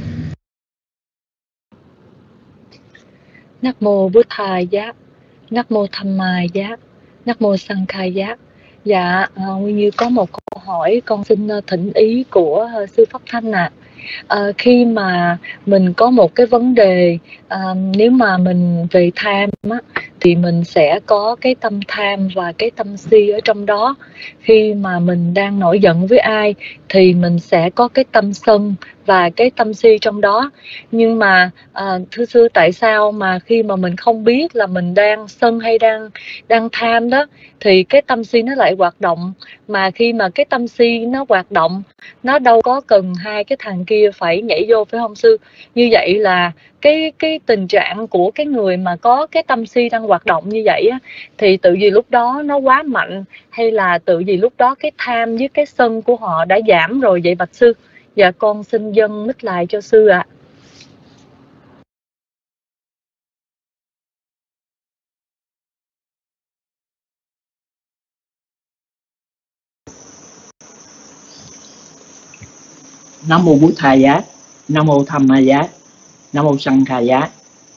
Nắc mô Bụt Thầy Giá, Nắc mô Tham Ma Giá, Nắc mô Sang Khai Giá. Dạ, Nguyên Như có một câu hỏi con xin thỉnh ý của Sư Pháp Thanh ạ. Khi mà mình có một cái vấn đề, nếu mà mình về tham á, thì mình sẽ có cái tâm tham và cái tâm si ở trong đó. Khi mà mình đang nổi giận với ai thì mình sẽ có cái tâm sân và cái tâm si trong đó. Nhưng mà thưa sư, tại sao mà khi mà mình không biết là mình đang sân hay đang tham đó, thì cái tâm si nó lại hoạt động? Mà khi mà cái tâm si nó hoạt động, nó đâu có cần hai cái thằng kia phải nhảy vô, phải không sư? Như vậy là cái tình trạng của cái người mà có cái tâm si đang hoạt động như vậy á, thì tự vì lúc đó nó quá mạnh, hay là tự vì lúc đó cái tham với cái sân của họ đã giảm rồi vậy bạch sư? Dạ con xin dâng mic lại cho sư ạ.
Nam Mô Bụt Thầy Giá, Nam Mô Tham Ma Giá, Nam Mô Sang Khai Giá.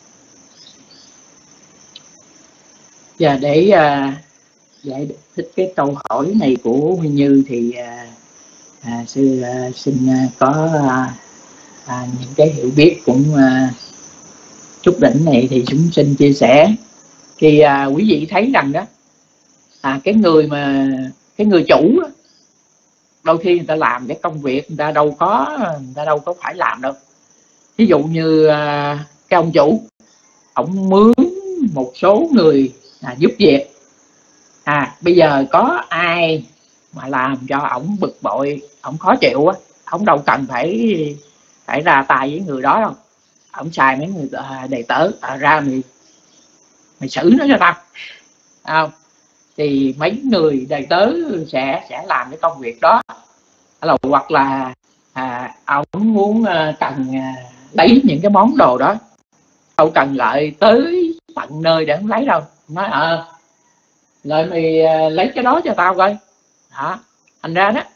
Và để giải thích cái câu hỏi này của Nguyên Như thì sư xin có những cái hiểu biết cũng chút đỉnh này thì chúng xin chia sẻ. Thì quý vị thấy rằng đó, cái người chủ đó, đôi khi người ta làm cái công việc người ta đâu có phải làm đâu. Ví dụ như cái ông chủ, ông mướn một số người giúp việc. Bây giờ có ai mà làm cho ổng bực bội, ổng khó chịu á, ổng đâu cần phải ra tay với người đó đâu. Ổng xài mấy người đầy tớ ra mày xử nó cho tao, không? Thì mấy người đầy tớ sẽ làm cái công việc đó. Hoặc là ông muốn cần lấy những cái món đồ đó, đâu cần lại tới tận nơi để ông lấy đâu. Nói lại mày lấy cái đó cho tao coi. Thành ra đó,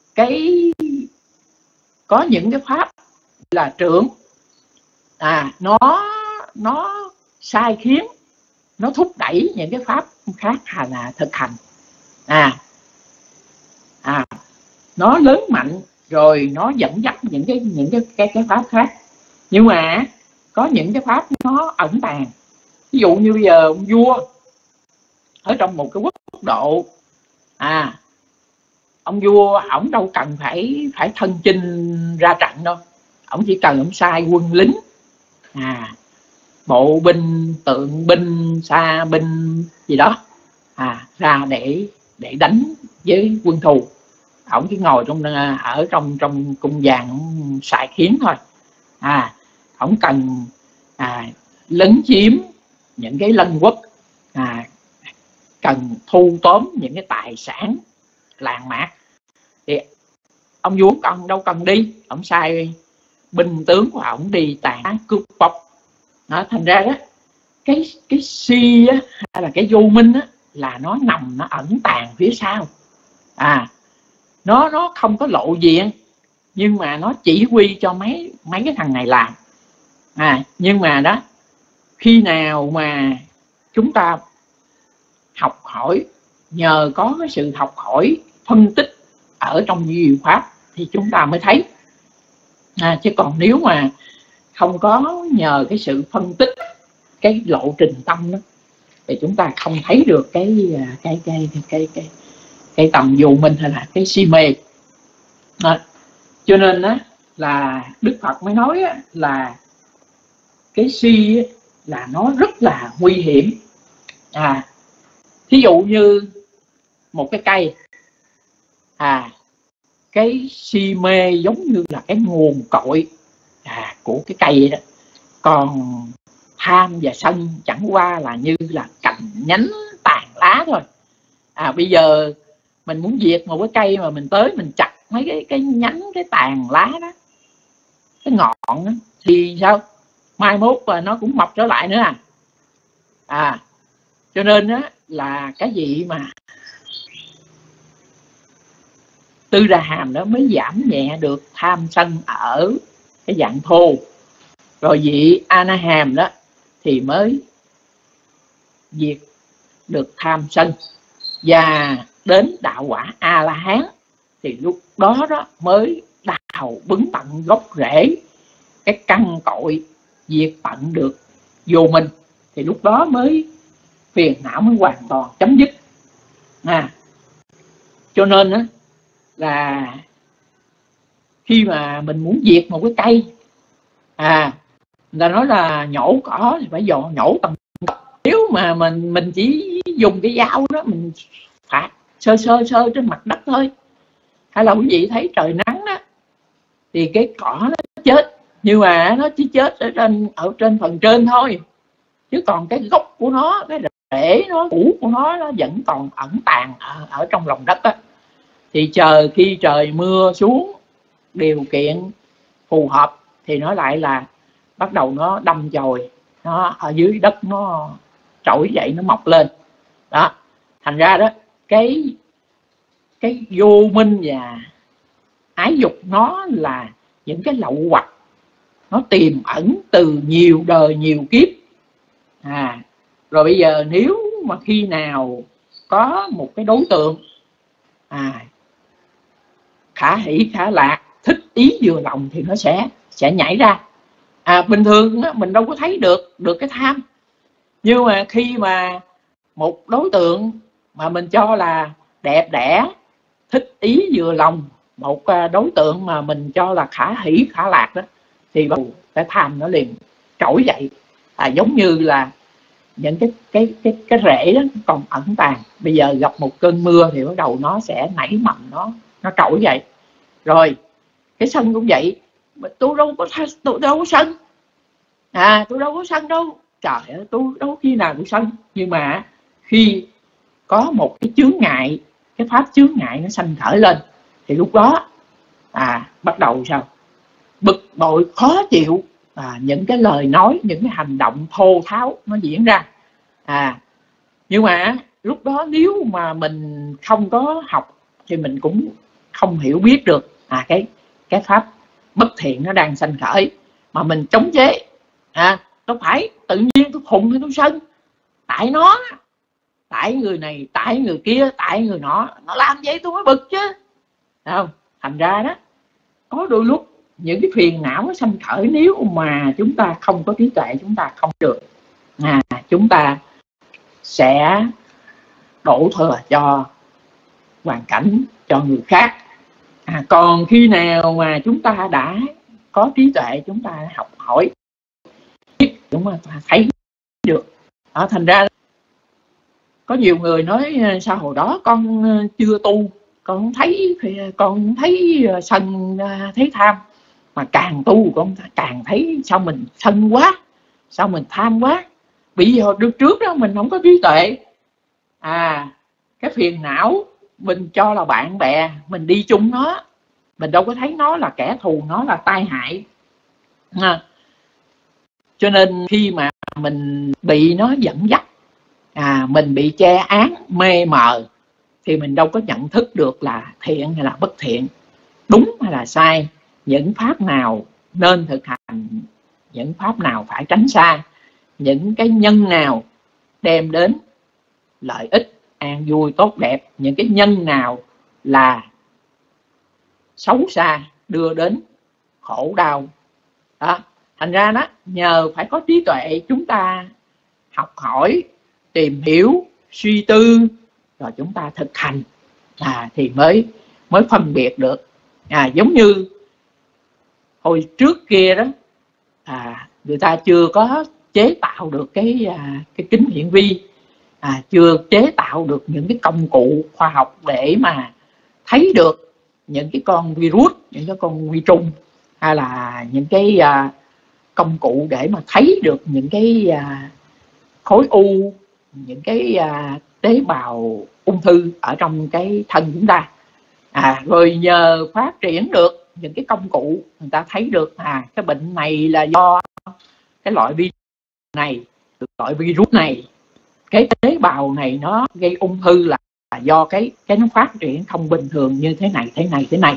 có những cái pháp là trưởng, nó sai khiến, nó thúc đẩy những cái pháp khác là thực hành. Nó lớn mạnh rồi nó dẫn dắt những cái pháp khác. Nhưng mà có những cái pháp nó ẩn tàng. Ví dụ như bây giờ ông vua ở trong một cái quốc độ, ông vua ổng đâu cần phải thân chinh ra trận đâu. Ổng chỉ cần ổng sai quân lính, bộ binh, tượng binh, xa binh gì đó ra để đánh với quân thù. Ổng chỉ ngồi ở trong cung vàng, ổng xài khiến thôi. Ổng cần lấn chiếm những cái lân quốc, cần thu tóm những cái tài sản làng mạc. Thì ông vua còn đâu cần đi, ông sai binh tướng của ông đi tàn cướp bóc. Đó, thành ra đó cái si á, hay là cái vô minh á, là nó nằm, nó ẩn tàng phía sau. Nó không có lộ diện, nhưng mà nó chỉ huy cho mấy cái thằng này làm. Nhưng mà đó, khi nào mà chúng ta học hỏi, nhờ có cái sự học hỏi phân tích ở trong diệu pháp thì chúng ta mới thấy. Chứ còn nếu mà không có nhờ cái sự phân tích, cái lộ trình tâm đó, thì chúng ta không thấy được cái tầm vô minh hay là cái si mê. Cho nên đó, là Đức Phật mới nói á, là cái si là nó rất là nguy hiểm. Thí dụ như một cái cây, cái si mê giống như là cái nguồn cội của cái cây đó. Còn tham và sân chẳng qua là như là cành nhánh tàn lá thôi. Bây giờ mình muốn diệt một cái cây mà mình tới mình chặt mấy cái nhánh, cái tàn lá đó, cái ngọn đó, thì sao? Mai mốt nó cũng mọc trở lại nữa. Cho nên đó, là cái gì mà Tư Đà Hàm đó mới giảm nhẹ được tham sân ở cái dạng thô. Rồi vị A Na Hàm đó thì mới diệt được tham sân, và đến đạo quả A La Hán thì lúc đó đó mới đào bứng tận gốc rễ, cái căn cội, diệt tận được vô minh, thì lúc đó mới phiền não mới hoàn toàn chấm dứt. Cho nên đó, là khi mà mình muốn diệt một cái cây, người ta nói là nhổ cỏ thì phải nhổ tầng. Nếu mà mình chỉ dùng cái dao đó mình phạt sơ trên mặt đất thôi, hay là quý vị thấy trời nắng đó, thì cái cỏ nó chết, nhưng mà nó chỉ chết ở trên phần trên thôi, chứ còn cái gốc của nó, cái rễ nó, củ của nó vẫn còn ẩn tàng ở trong lòng đất đó. Thì chờ khi trời mưa xuống, điều kiện phù hợp thì nó lại là bắt đầu nó đâm chồi, nó ở dưới đất nó trỗi dậy, nó mọc lên đó. Thành ra đó, cái vô minh và ái dục nó là những cái lậu hoặc, nó tiềm ẩn từ nhiều đời nhiều kiếp. Rồi bây giờ nếu mà khi nào có một cái đối tượng khả hỷ khả lạc, thích ý vừa lòng thì nó sẽ nhảy ra. Bình thường mình đâu có thấy được cái tham, nhưng mà khi mà một đối tượng mà mình cho là đẹp đẽ, thích ý vừa lòng, một đối tượng mà mình cho là khả hỷ khả lạc đó, thì cái tham nó liền trỗi dậy. Giống như là những cái rễ đó còn ẩn tàng, bây giờ gặp một cơn mưa thì bắt đầu nó sẽ nảy mầm, nó trỗi dậy. Rồi cái sân cũng vậy, tôi đâu có sân, tôi đâu có sân đâu, trời ơi, tôi đâu khi nào tôi sân. Nhưng mà khi có một cái chướng ngại, cái pháp chướng ngại nó sanh khởi lên, thì lúc đó bắt đầu sao? Bực bội, khó chịu, những cái lời nói, những cái hành động thô tháo nó diễn ra. Nhưng mà lúc đó nếu mà mình không có học thì mình cũng không hiểu biết được cái pháp bất thiện nó đang sanh khởi, mà mình chống chế. Đâu phải tự nhiên tôi khùng hay tôi sân, tại nó, tại người này, tại người kia, tại người nó làm vậy tôi mới bực chứ. Không? Thành ra đó, có đôi lúc những cái phiền não nó sanh khởi, nếu mà chúng ta không có trí tuệ, chúng ta không được, chúng ta sẽ đổ thừa cho hoàn cảnh, cho người khác. Còn khi nào mà chúng ta đã có trí tuệ, chúng ta học hỏi, chúng ta thấy được. Thành ra có nhiều người nói sao hồi đó con chưa tu, con thấy sân, thấy tham, mà càng tu con càng thấy sao mình sân quá, sao mình tham quá. Bây giờ được trước đó mình không có trí tuệ, cái phiền não mình cho là bạn bè, mình đi chung nó, mình đâu có thấy nó là kẻ thù, nó là tai hại. Cho nên khi mà mình bị nó dẫn dắt, mình bị che án mê mờ, thì mình đâu có nhận thức được là thiện hay là bất thiện, đúng hay là sai, những pháp nào nên thực hành, những pháp nào phải tránh xa, những cái nhân nào đem đến lợi ích an vui tốt đẹp, những cái nhân nào là xấu xa đưa đến khổ đau. Đó. Thành ra đó, nhờ phải có trí tuệ, chúng ta học hỏi, tìm hiểu, suy tư, rồi chúng ta thực hành, thì mới phân biệt được. Giống như hồi trước kia đó, người ta chưa có chế tạo được cái kính hiển vi, chưa chế tạo được những cái công cụ khoa học để mà thấy được những cái con virus, những cái con vi trùng, hay là những cái công cụ để mà thấy được những cái khối u, những cái tế bào ung thư ở trong cái thân chúng ta. Rồi nhờ phát triển được những cái công cụ, người ta thấy được cái bệnh này là do cái loại virus này, loại virus này, cái tế bào này nó gây ung thư là do cái nó phát triển không bình thường như thế này.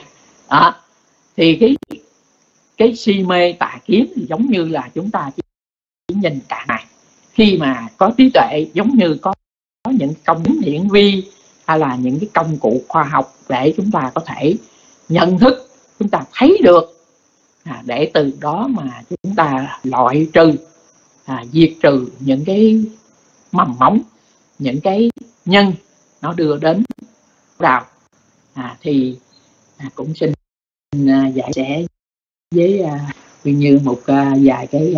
Thì cái si mê tà kiến giống như là chúng ta chỉ nhìn cả này. Khi mà có trí tuệ, giống như có những công kính hiển vi, hay là những cái công cụ khoa học để chúng ta có thể nhận thức, chúng ta thấy được, để từ đó mà chúng ta loại trừ, diệt trừ những cái mầm móng, những cái nhân nó đưa đến đạo. Thì cũng xin giải sẽ với như một vài cái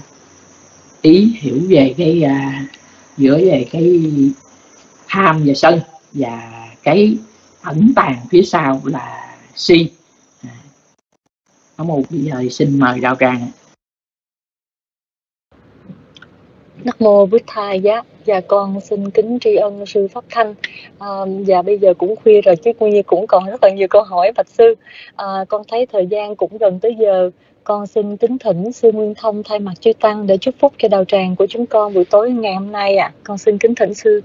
ý hiểu về cái giữa về cái tham và sân, và cái ẩn tàng phía sau là si. Có một giờ xin mời Đạo Tràng.
Nam mô Bụt Thầy giá. Dạ con xin kính tri ân sư Pháp Thanh. Dạ bây giờ cũng khuya rồi chứ cũng còn rất là nhiều câu hỏi bạch sư. Con thấy thời gian cũng gần tới giờ. Con xin kính thỉnh sư Nguyên Thông thay mặt chư tăng để chúc phúc cho đạo tràng của chúng con buổi tối ngày hôm nay ạ. Con xin kính thỉnh sư.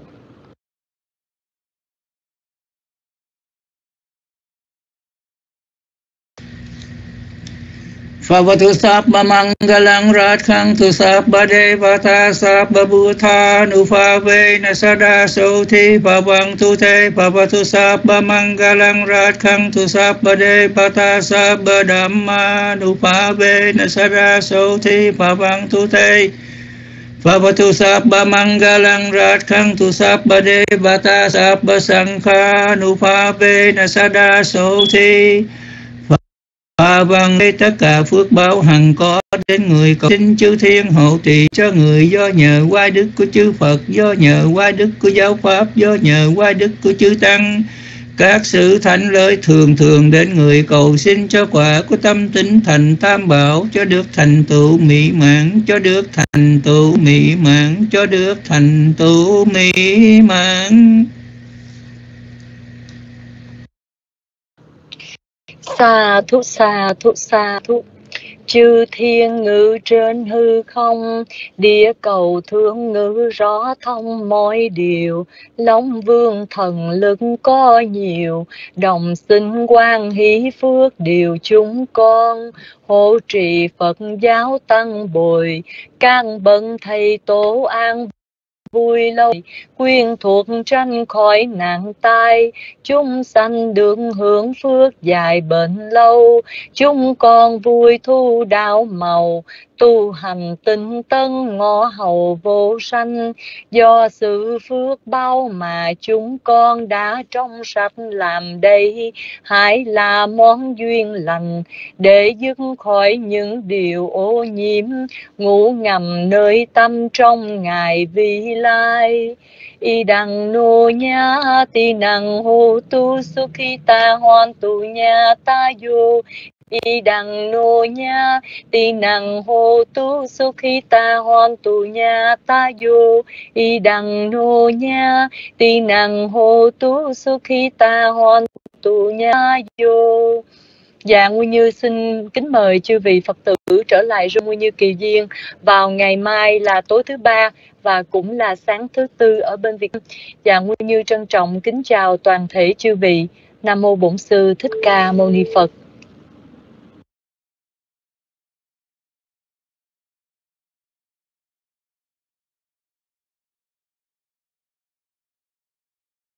Bhavatu sabba mangalang rakhantu sabba devata sabba bhuta nupavena sada soti bhavantu te. Bhavatu sabba mangalang rakhantu sabba devata sabba dhamma nupavena sada soti bhavantu te. Bhavatu sabba mangalang rakhantu sabba devata sabba sankha nupavena sada soti. Vâng, tất cả phước báo hằng có đến người, cầu xin chư thiên hộ trì cho người, do nhờ oai đức của chư Phật, do nhờ oai đức của giáo pháp, do nhờ oai đức của chư tăng. Các sự thánh lợi thường thường đến người, cầu xin cho quả của tâm tín thành tam bảo, cho được thành tựu mỹ mãn, cho được thành tựu mỹ mãn, cho được thành tựu mỹ mãn.
Sa thú sa thú sa thú. Chư thiên ngự trên hư không, địa cầu thương ngữ rõ thông mọi điều. Long vương thần lực có nhiều, đồng sinh quan hỷ phước điều chúng con. Hộ trì Phật giáo tăng bồi, các bậc thầy tổ an vui lâu, quyên thuộc tranh khỏi nạn tai. Chúng sanh được hưởng phước dài bền lâu, chúng con vui thu đạo màu. Tu hành tinh tấn ngõ hầu vô sanh, do sự phước báo mà chúng con đã trong sạch làm đây. Hãy là món duyên lành để dứt khỏi những điều ô nhiễm, ngủ ngầm nơi tâm trong ngày vi lai. Y đằng nô nhá ti năng hô tu sukhita hoan tu nha ta vô. Y đằng nô nha ti năng hô tu sukhita hoan tu nha ta vô. Y đằng nô nha ti năng hô tu sukhita hoan tu nha vô. Dạ, Nguyên Như xin kính mời chư vị Phật tử trở lại room Nguyên Như Kỳ Duyên vào ngày mai là tối thứ Ba và cũng là sáng thứ Tư ở bên Việt Nam. Dạ, Nguyên Như trân trọng kính chào toàn thể chư vị. Nam mô Bổn Sư Thích Ca Mâu Ni Phật.